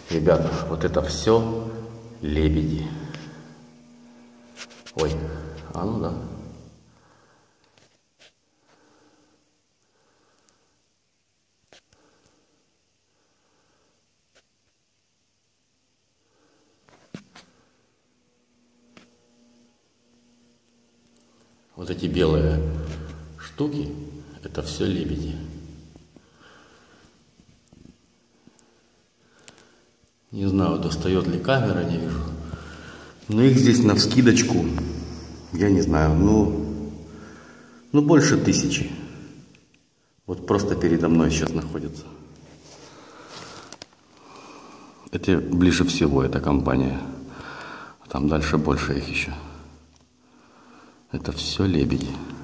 Ребята, вот это все лебеди. Ой, а ну да. Вот эти белые штуки, это все лебеди. Не знаю, достает ли камера, не вижу. Но их здесь навскидочку, я не знаю, ну больше 1000. Вот просто передо мной сейчас находятся. Это ближе всего, эта компания. Там дальше больше их еще. Это все лебеди.